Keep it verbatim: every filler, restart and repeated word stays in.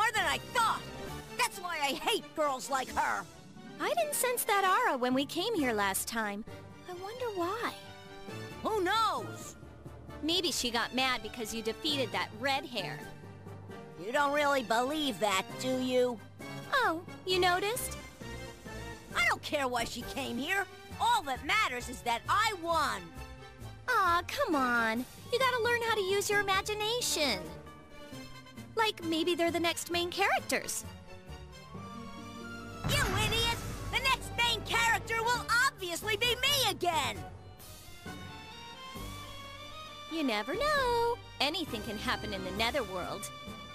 than I thought. That's why I hate girls like her. I didn't sense that aura when we came here last time. I wonder why. Who knows? Maybe she got mad because you defeated that red hair. You don't really believe that, do you? Oh, you noticed? I don't care why she came here. All that matters is that I won. Aw, come on. You gotta learn how to use your imagination. Like, maybe they're the next main characters. You idiot! The next main character will obviously be me again! You never know. Anything can happen in the Netherworld.